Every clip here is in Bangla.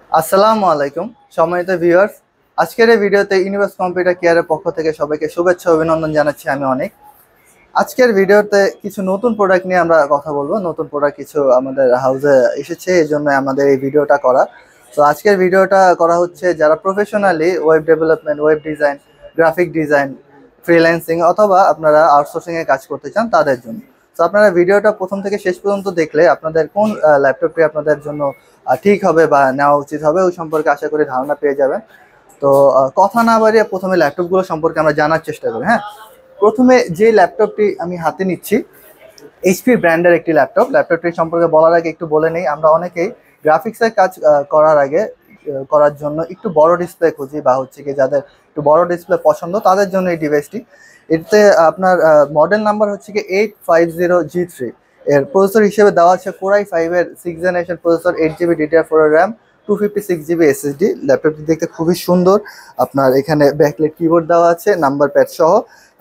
আসসালামু আলাইকুম সম্মানিত ভিউয়ার্স। আজকের এই ভিডিওতে ইউনিভার্স কম্পিউটার কেয়ারের পক্ষ থেকে সবাইকে শুভেচ্ছা অভিনন্দন জানাচ্ছি আমি অনেক। আজকের ভিডিওতে কিছু নতুন প্রোডাক্ট নিয়ে আমরা কথা বলবো। নতুন প্রোডাক্ট কিছু আমাদের হাউসে এসেছে, এই জন্য আমাদের এই ভিডিওটা করা। তো আজকের ভিডিওটা করা হচ্ছে যারা professionally web development, web design, graphic design, freelancing অথবা আপনারা আউটসোর্সিংয়ে কাজ করতে চান তাদের জন্য। তো আপনারা ভিডিওটা প্রথম থেকে শেষ পর্যন্ত দেখলে আপনাদের কোন ল্যাপটপটি আপনাদের জন্য ঠিক হবে বা নেওয়া উচিত হবে ওই সম্পর্কে আশা করি ধারণা পেয়ে যাবেন। তো কথা না বাড়িয়ে প্রথমে ল্যাপটপগুলো সম্পর্কে আমরা জানার চেষ্টা করি। হ্যাঁ, প্রথমে যে ল্যাপটপটি আমি হাতে নিচ্ছি এইচপি ব্র্যান্ডের একটি ল্যাপটপটি সম্পর্কে বলার আগে একটু বলে নেই, আমরা অনেকেই গ্রাফিক্সের কাজ করার আগে করার জন্য একটু বড় ডিসপ্লে খুঁজি বা হচ্ছে কি যাদের একটু বড় ডিসপ্লে পছন্দ তাদের জন্য এই ডিভাইসটি। এতে আপনার মডেল নাম্বার হচ্ছে কি 850G3। এর প্রসেসর হিসেবে দেওয়া আছে কোরাই 5-এর 6th generation processor, 8GB DDR4 RAM, 256GB SSD। ল্যাপটপটি দেখতে খুবই সুন্দর। আপনার এখানে ব্যাকলাইট কিবোর্ড দেওয়া আছে নাম্বার প্যাড সহ।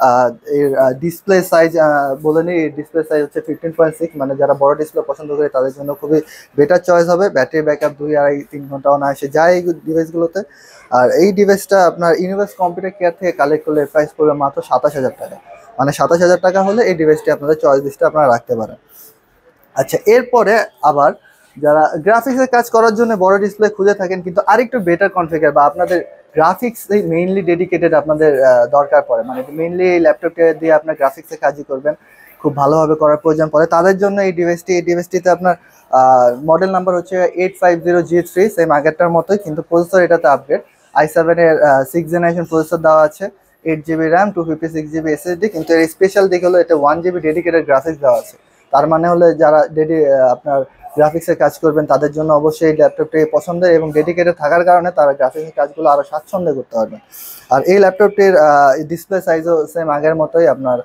এর ডিসপ্লে সাইজ বলে নিই, ডিসপ্লে সাইজ হচ্ছে 15.6, মানে যারা বড় ডিসপ্লে পছন্দ করে তাদের জন্য খুবই বেটার চয়েস হবে। ব্যাটারি ব্যাকআপ 2-2.5-3 ঘন্টা অনায়াসে যায় এই ডিভাইসগুলোতে। আর এই ডিভাইসটা আপনার ইউনিভার্স কম্পিউটার কেয়ার থেকে কালেক্ট করলে প্রাইস পড়বে মাত্র 27,000 টাকা। মানে 27,000 টাকা হলে এই ডিভাইসটি আপনাদের চয়েস লিস্টে আপনারা রাখতে পারেন। আচ্ছা, এরপরে আবার যারা গ্রাফিক্সের কাজ করার জন্য বড় ডিসপ্লে খুঁজে থাকেন কিন্তু আরেকটু বেটার কনফিগার বা আপনাদের গ্রাফিক্স মেইনলি ডেডিকেটেড আপনাদের দরকার পড়ে, মানে মেইনলি এই ল্যাপটপটা দিয়ে আপনার গ্রাফিক্সের কাজই করবেন, খুব ভালোভাবে করার প্রয়োজন পড়ে তাদের জন্য এই ডিভাইসটিতে আপনার মডেল নাম্বার হচ্ছে 850G3, সেম আগেরটার মতোই, কিন্তু প্রসেসর এটাতে আপগ্রেড। i7-এর 6th জেনারেশন প্রসেসর দেওয়া আছে, 8GB র্যাম, 256GB SSD, কিন্তু এর স্পেশাল দিক হলো এটা 1GB ডেডিকেটেড গ্রাফিক্স দেওয়া আছে। তার মানে হলে যারা আপনার গ্রাফিক্সের কাজ করবেন তাদের জন্য অবশ্যই এই ল্যাপটপটি পছন্দের এবং ডেডিকেটেড থাকার কারণে তারা গ্রাফিক্সের কাজগুলো আরও স্বাচ্ছন্দ্যে করতে পারবেন। আর এই ল্যাপটপটির ডিসপ্লে সাইজও সেম আগের মতোই, আপনার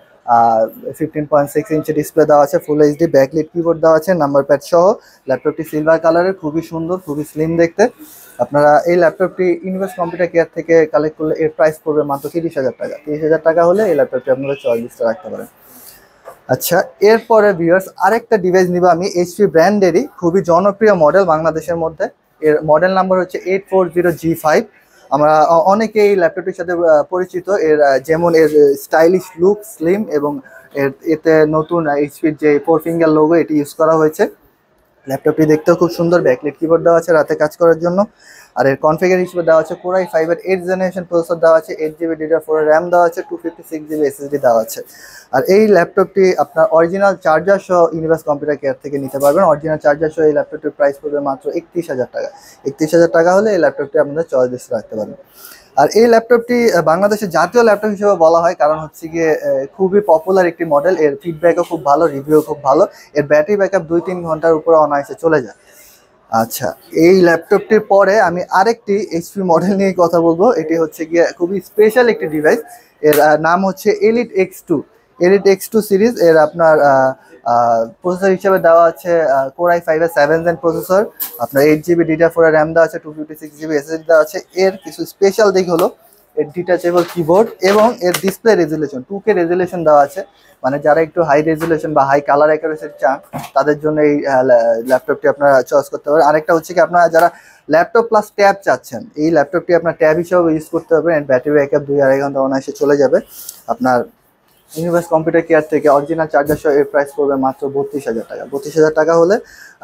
15.6 ইঞ্চি ডিসপ্লে দেওয়া আছে, ফুল এইচডি, ব্যাকলাইট কিবোর্ড দেওয়া আছে নাম্বার প্যাড সহ। ল্যাপটপটি সিলভার কালারের, খুবই সুন্দর, খুবই স্লিম দেখতে। আপনারা এই ল্যাপটপটি ইউনিভার্স কম্পিউটার কেয়ার থেকে কালেক্ট করলে এর প্রাইস পড়বে মাত্র 30,000 টাকা। 30,000 টাকা হলে এই ল্যাপটপটি আপনারা চয়েস লিস্টে রাখতে পারেন। আচ্ছা, এরপরে ভিউয়ার্স আরেকটা ডিভাইস নিব আমি, এইচপি ব্র্যান্ডেরই খুবই জনপ্রিয় মডেল বাংলাদেশের মধ্যে। এর মডেল নাম্বার হচ্ছে 840G5। আমরা অনেকে এই ল্যাপটপটির সাথে পরিচিত। এর যেমন এর স্টাইলিশ লুক, স্লিম, এবং এতে নতুন এইচপির যে 4 ফিঙ্গার লোগো এটি ইউজ করা হয়েছে। ল্যাপটপটি দেখতেও খুব সুন্দর, ব্যাকলাইট কিবোর্ড দেওয়া আছে রাতে কাজ করার জন্য। আর এর কনফিগার হিসেবে দেওয়া আছে কোরাই 5-এর 8th জেনারেশন প্রসেসর দেওয়া আছে, 8GB DDR4 র্যাম দেওয়া আছে, 256GB SSD দেওয়া আছে। আর এই ল্যাপটপটি আপনার অরিজিনাল চার্জার সহ ইউনিভার্স কম্পিউটার কেয়ার থেকে নিতে পারবেন। অরিজিনাল চার্জার সহ এই ল্যাপটপটির প্রাইস পড়বে মাত্র 31,000 টাকা। 31,000 টাকা হলে এই ল্যাপটপটি আপনাদের চয়েস লিস্টে রাখতে পারবেন। আর এই ল্যাপটপটি বাংলাদেশের জাতীয় ল্যাপটপ হিসেবে বলা হয়, কারণ হচ্ছে গিয়ে খুবই পপুলার একটি মডেল। এর ফিডব্যাকও খুব ভালো, রিভিউ খুব ভালো। এর ব্যাটারি ব্যাকআপ 2-3 ঘন্টার উপরে অনায়াসে চলে যায়। আচ্ছা, এই ল্যাপটপটির পরে আমি আরেকটি এইচপি মডেল নিয়ে কথা বলবো। এটি হচ্ছে গিয়ে খুবই স্পেশাল একটি ডিভাইস। এর নাম হচ্ছে এলিট X2 সিরিজ। এর আপনার প্রসেসর হিসেবে দেওয়া আছে কোরাই 5-এর 7th জেন প্রসেসর, আপনার 8GB DDR4 র্যাম দেওয়া আছে, 256GB SSD দেওয়া আছে। এর কিছু স্পেশাল দিক হলো এর ডিটাচেবল কিবোর্ড এবং এর ডিসপ্লে রেজুলেশন 2K রেজুলেশন দেওয়া আছে। মানে যারা একটু হাই রেজুলেশন বা হাই কালার অ্যাকুরেসি চান তাদের জন্য এই ল্যাপটপটি আপনারা চয়েস করতে পারেন। আরেকটা হচ্ছে কি, আপনারা যারা ল্যাপটপ প্লাস ট্যাব চাচ্ছেন এই ল্যাপটপটি আপনার ট্যাব হিসেবে ইউজ করতে পারবেন। এর ব্যাটারি ব্যাকআপ 2-2.5 ঘন্টা অনায়াসে চলে যাবে। আপনার ইউনিভার্স কম্পিউটার কেয়ার থেকে অরিজিনাল চার্জার সহ এর প্রাইস পড়বে মাত্র 32,000 টাকা। 32,000 টাকা হলে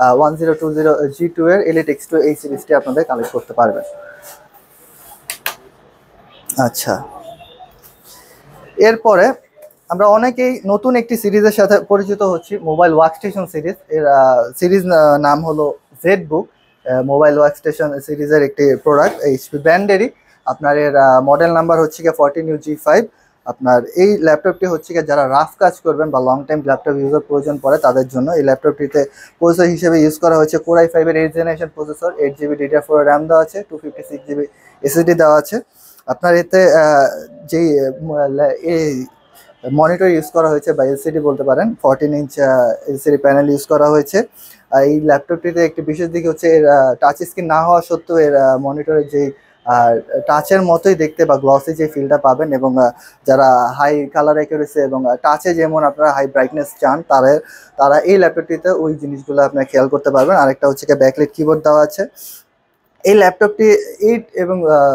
1020G2 এর এলিট X2 এই সিরিজটি আপনাদের কালেক্ট করতে পারবেন। আচ্ছা, এরপরে আমরা অনেকেই নতুন একটি সিরিজের সাথে পরিচিত হচ্ছি, মোবাইল ওয়ার্কস্টেশন সিরিজ। এর সিরিজ নাম হলো জেডবুক। মোবাইল ওয়ার্কস্টেশন সিরিজের একটি প্রোডাক্ট এইচপি ব্র্যান্ডেরই। আপনার এর মডেল নাম্বার হচ্ছে গিয়ে 14UG5। আপনার এই ল্যাপটপটি হচ্ছে গিয়ে যারা রাফ কাজ করবেন বা লং টাইম ল্যাপটপ ইউজের প্রয়োজন পড়ে তাদের জন্য এই ল্যাপটপটিতে প্রসেসর হিসেবে ইউজ করা হয়েছে কোরাই 5-এর 8th generation processor, 8GB DDR4 RAM দেওয়া আছে, 256GB SSD দেওয়া আছে। আপনার এতে যেই মনিটর ইউজ করা হয়েছে বা এলসিডি বলতে পারেন, 14 ইঞ্চ এলসিডি প্যানেল ইউজ করা হয়েছে। এই ল্যাপটপটিতে একটি বিশেষ দিক হচ্ছে এর টাচ স্ক্রিন না হওয়া সত্ত্বেও এর মনিটরের যেই টাচের মতোই দেখতে বা গ্লসি যে ফিলটা পাবেন, এবং যারা হাই কালার অ্যাকুরেসি এবং টাচে যেমন আপনারা হাই ব্রাইটনেস চান তারা এই ল্যাপটপটিতে ওই জিনিসগুলো আপনারা খেয়াল করতে পারবেন। আরেকটা হচ্ছে ব্যাকলাইট কিবোর্ড দেওয়া আছে, এই ল্যাপটপটি 8 এবং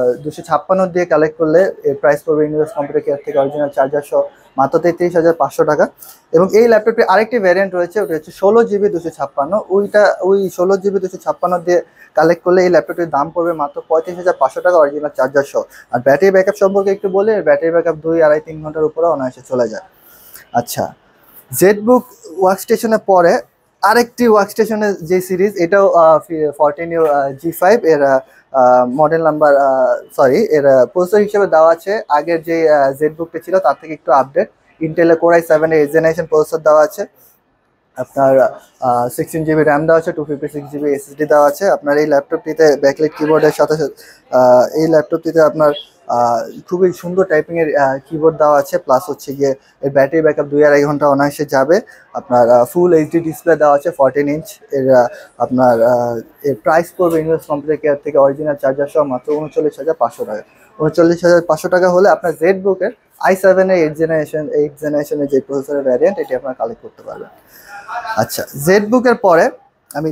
256 দিয়ে কালেক্ট করলে এর প্রাইস পড়বে ইউনিভার্স কম্পিউটার কেয়ার থেকে অরিজিনাল চার্জার সহ মাত্র 33,500 টাকা। এবং এই ল্যাপটপটি আরেকটি ভ্যারিয়েন্ট রয়েছে, ওটা হচ্ছে 16 GB 256। ওই 16 GB 256 দিয়ে কালেক্ট করলে এই ল্যাপটপটির দাম পড়বে মাত্র 35,500 টাকা অরিজিনাল চার্জার সহ। আর ব্যাটারি ব্যাকআপ সম্পর্কে একটু বলে, ব্যাটারি ব্যাকআপ 2, 2.5, 3 ঘন্টার উপরে অনায়াসে চলে যায়। আচ্ছা, জেটবুক ওয়ার্কস্টেশনের পরে আরেকটি ওয়ার্কস্টেশনের যে সিরিজ, এটাও 14U G5 এর মডেল নাম্বার, সরি এর প্রসেসর হিসেবে দেওয়া আছে আগের যে জেটবুকটা ছিল তার থেকে একটু আপডেট। ইন্টেলের Core i7 এর 8th জেনারেশন প্রসেসর দেওয়া আছে। আপনার 16 GB র্যাম দেওয়া আছে, 256 GB SSD দেওয়া আছে। আপনার এই ল্যাপটপটিতে ব্যাকলাইট কিবোর্ডের সাথে সাথে এই ল্যাপটপটিতে আপনার খুবই সুন্দর টাইপিং এর কিবোর্ড দেওয়া আছে, প্লাস হচ্ছে গিয়ে এর ব্যাটারি ব্যাকআপ 2-2.5 ঘন্টা অনায়াসে যাবে। আপনার ফুল এইচডি ডিসপ্লে দেওয়া আছে 14 ইঞ্চ। এর আপনার এর প্রাইস পড়বে ইউনিভার্স কম্পিউটার কেয়ার থেকে অরিজিনাল চার্জার সহ মাত্র 39,500 টাকা। 39,500 টাকা হলে আপনার জেটবুকের i7 এর 8th জেনারেশনের যে প্রসেসরের ভ্যারিয়েন্ট, এটি আপনারা কালেক্ট করতে পারবেন। আচ্ছা, জেটবুকের পরে আমি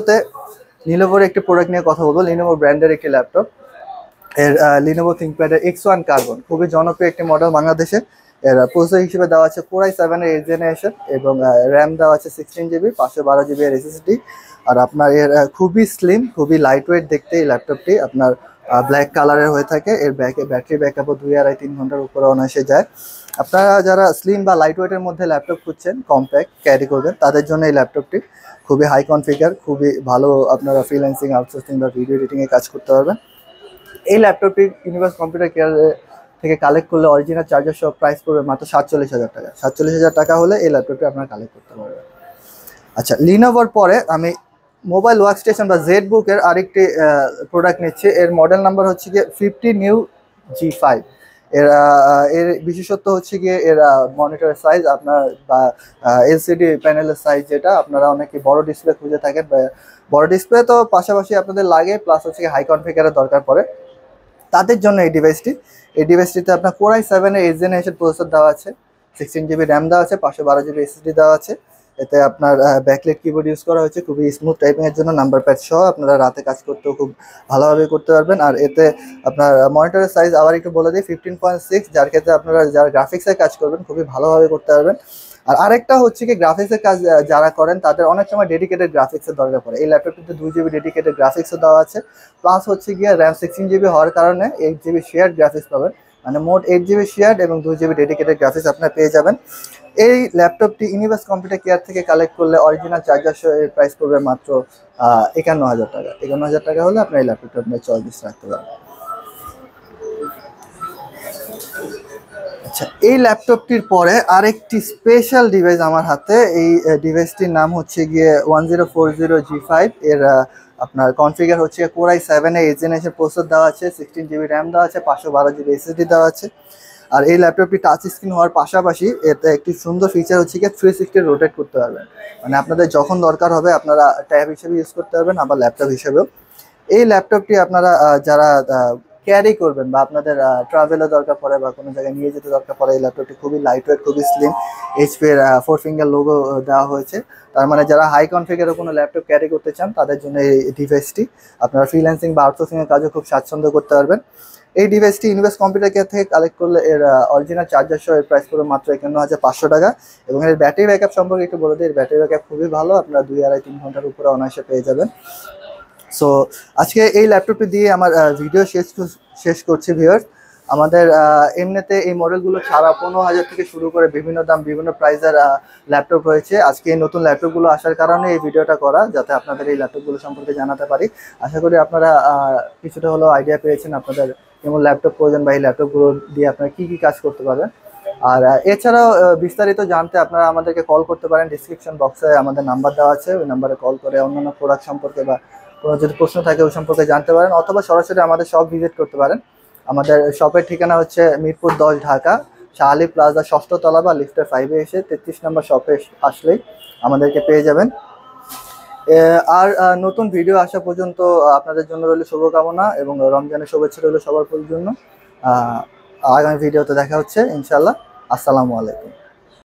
লিনোভোর একটি প্রোডাক্ট নিয়ে কথা বলবো। লিনোভো ব্র্যান্ডের একটি ল্যাপটপ, এর লিনোভো থিংকপ্যাডের X1 কার্বন, খুবই জনপ্রিয় একটি মডেল বাংলাদেশে। এর প্রসেসর হিসেবে দেওয়া আছে Core i7 এর 8th জেনারেশন এবং র্যাম দেওয়া আছে 16 GB, 512 GB এর SSD। আর আপনার এর খুবই স্লিম, খুবই লাইট ওয়েট দেখতে এই ল্যাপটপটি। আপনার ব্ল্যাক কালারের হয়ে থাকে। এর ব্যাটারি ব্যাকআপও 2-2.5-3 ঘন্টার উপরে অনায়াসে যায়। আপনারা যারা স্লিম বা লাইট ওয়েটের মধ্যে ল্যাপটপ খুঁজছেন, কম্প্যাক্ট ক্যারি করবেন, তাদের জন্য এই ল্যাপটপটি খুবই হাই কনফিগার, খুবই ভালো। আপনারা ফ্রিল্যান্সিং, আউটসোর্সিং বা ভিডিও এডিটিংয়ে কাজ করতে পারবেন। এই ল্যাপটপটি ইউনিভার্স কম্পিউটার কেয়ার থেকে কালেক্ট করলে অরিজিনাল চার্জার সহ প্রাইস পড়বে মাত্র 47,000 টাকা। 47,000 টাকা হলে এই ল্যাপটপটি আপনারা কালেক্ট করতে পারবেন। আচ্ছা, লিনোভোর পরে আমি মোবাইল ওয়ার্কস্টেশন বা জেটবুকের আরেকটি প্রোডাক্ট নিচ্ছি। এর মডেল নাম্বার হচ্ছে গিয়ে 15U G5। এর বিশেষত্ব হচ্ছে গিয়ে এর মনিটরের সাইজ, আপনার বা এলসিডি প্যানেলের সাইজ, যেটা আপনারা অনেকে বড় ডিসপ্লে খুঁজে থাকেন। বড় ডিসপ্লে তো পাশাপাশি আপনাদের লাগে, প্লাস হচ্ছে হাই কনফিগারের দরকার পড়ে, তাদের জন্য এই ডিভাইসটিতে আপনার Core i7 এর 8th জেনারেশন প্রসেসর দেওয়া আছে, 16 GB র্যাম দেওয়া আছে, 512 GB SSD দেওয়া আছে। এতে আপনার ব্যাকলাইট কিবোর্ড ইউজ করা হয়েছে, খুবই স্মুথ টাইপিং এর জন্য। নাম্বার প্যাড সহ আপনারা রাতে কাজ করতেও খুব ভালোভাবে করতে পারবেন। আর এতে আপনার মনিটরের সাইজ আবার একটু বলে দিই, 15.6, যার ক্ষেত্রে আপনারা যারা গ্রাফিক্সের কাজ করবেন খুবই ভালোভাবে করতে পারবেন। আর আরেকটা হচ্ছে কি, গ্রাফিক্সের কাজ যারা করেন তাদের অনেক সময় ডেডিকেটেড গ্রাফিক্সের দরকার পড়ে। এই ল্যাপটপটিতে 2 GB ডেডিকেটেড গ্রাফিক্সও দেওয়া আছে, প্লাস হচ্ছে গিয়ে র্যাম 16 GB হওয়ার কারণে 8 GB শেয়ার্ড গ্রাফিক্স পাবেন। মানে মোট 8 GB শেয়ার্ড এবং 2 GB ডেডিকেটেড গ্রাফিক্স আপনারা পেয়ে যাবেন। এই ল্যাপটপটি ইউনিভার্স কম্পিউটার কেয়ার থেকে কালেক্ট করলে অরিজিনাল চার্জার সহ এর প্রাইস পড়বে মাত্র 51,000 টাকা। 51,000 টাকা হলে আপনার এই ল্যাপটপটা আপনার চয়েস রাখতে পারবেন। আচ্ছা, এই ল্যাপটপটির পরে আরেকটি স্পেশাল ডিভাইস আমার হাতে। এই ডিভাইসটির নাম হচ্ছে গিয়ে 1040 G5। এর আপনার কনফিগার হচ্ছে Core i7 এর 8th জেনারেশন প্রসেসর দেওয়া আছে, 16 GB র্যাম দেওয়া আছে, 512 GB SSD দেওয়া আছে। আর এই ল্যাপটপটি টাচ স্ক্রিন হওয়ার পাশাপাশি এতে একটি সুন্দর ফিচার হচ্ছে গিয়ে 360 রোটেট করতে পারবেন। মানে আপনাদের যখন দরকার হবে আপনারা ট্যাব হিসেবে ইউজ করতে পারবেন, আবার ল্যাপটপ হিসেবেও। এই ল্যাপটপটি আপনারা যারা ক্যারি করবেন বা আপনাদের ট্রাভেলে দরকার পড়ে বা কোনো জায়গায় নিয়ে যেতে দরকার পড়ে, এই ল্যাপটপটি খুবই লাইট ওয়েট, খুবই স্লিম। HP এর 4 ফিঙ্গার লোগো দেওয়া হয়েছে। তার মানে যারা হাই কনফিগারে কোনো ল্যাপটপ ক্যারি করতে চান তাদের জন্য এই ডিভাইসটি। আপনারা ফ্রিল্যান্সিং বা আউটসোর্সিংয়ের কাজও খুব স্বাচ্ছন্দ্য করতে পারবেন। এই ডিভাইসটি ইউনিভার্স কম্পিউটার কেয়ার থেকে কালেক্ট করলে এর অরিজিনাল চার্জার সহ এর প্রাইস পড়বে মাত্র 51,500 টাকা। এবং এর ব্যাটারি ব্যাকআপ সম্পর্কে একটু বলে দিই, এর ব্যাটারি ব্যাকআপ খুবই ভালো, আপনারা 2-2.5-3 ঘন্টার উপরে অনায়াসে পেয়ে যাবেন। সো আজকে এই ল্যাপটপটি দিয়ে আমার ভিডিও শেষ করছি ভিউয়ার্স। আমাদের এমনিতে এই মডেলগুলো ছাড়া 15,000 থেকে শুরু করে বিভিন্ন দাম, বিভিন্ন প্রাইসের ল্যাপটপ রয়েছে। আজকে এই নতুন ল্যাপটপগুলো আসার কারণে এই ভিডিওটা করা, যাতে আপনাদের এই ল্যাপটপগুলো সম্পর্কে জানাতে পারি। আশা করি আপনারা কিছুটা হলেও আইডিয়া পেয়েছেন আপনাদের কেমন ল্যাপটপ প্রয়োজন বা এই ল্যাপটপগুলো দিয়ে আপনারা কী কী কাজ করতে পারবেন। আর এছাড়াও বিস্তারিত জানতে আপনারা আমাদেরকে কল করতে পারেন। ডিসক্রিপশন বক্সে আমাদের নাম্বার দেওয়া আছে, ওই নাম্বারে কল করে অন্যান্য প্রোডাক্ট সম্পর্কে বা কোনো যদি প্রশ্ন থাকে ওই সম্পর্কে জানতে পারেন, অথবা সরাসরি আমাদের শপ ভিজিট করতে পারেন। আমাদের শপের ঠিকানা হচ্ছে মিরপুর 10, ঢাকা, শাহ আলী প্লাজা 6th তলা বা লিফটের 5-এ এসে 33 নম্বর শপে আসলেই আমাদেরকে পেয়ে যাবেন। আর নতুন ভিডিও আসা পর্যন্ত আপনাদের জন্য রইল শুভকামনা এবং রমজানের শুভেচ্ছা রইল সবার জন্য। আগামী ভিডিওতে দেখা হচ্ছে ইনশাল্লাহ। আসসালামু আলাইকুম।